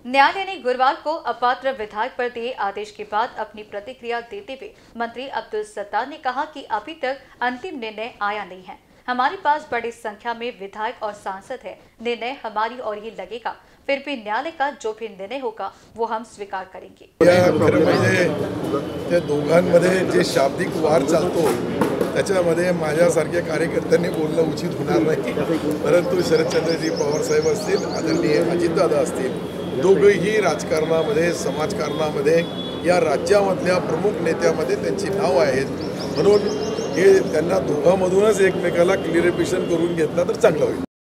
न्यायालय ने गुरुवार को अपात्र विधायक पर दिए आदेश के बाद अपनी प्रतिक्रिया देते हुए मंत्री अब्दुल सत्तार ने कहा कि अभी तक अंतिम निर्णय आया नहीं है। हमारे पास बड़ी संख्या में विधायक और सांसद है। निर्णय हमारी ओर ही लगेगा। फिर भी न्यायालय का जो भी निर्णय होगा वो हम स्वीकार करेंगे। त्या दोघांमध्ये जे शाब्दिक वार चालतो त्याच्यामध्ये माझ्यासारख्या कार्यकर्त्यांनी बोलणं उचित होणार नाही, परंतु शरदचंद्रजी पवार साहेब असतील, आदरणीय अजितदादा असतील, दोघेही राजकारणामध्ये समाजकारणामध्ये या राज्यामधल्या प्रमुख नेत्यामध्ये त्यांची नाव आहेत, म्हणून हे त्यांना दोघांमधूनच एकमेकाला क्लिअरिफिकेशन करून घेतलं तर चांगलं होईल।